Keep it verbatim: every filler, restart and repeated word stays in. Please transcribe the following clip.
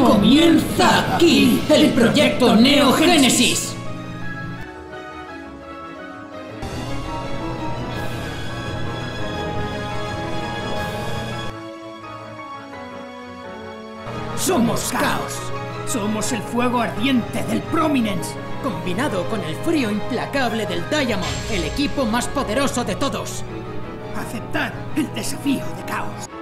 Comienza aquí el proyecto Neo Génesis. Somos Caos. Somos el fuego ardiente del Prominence, combinado con el frío implacable del Diamond, el equipo más poderoso de todos. Aceptad el desafío de Caos.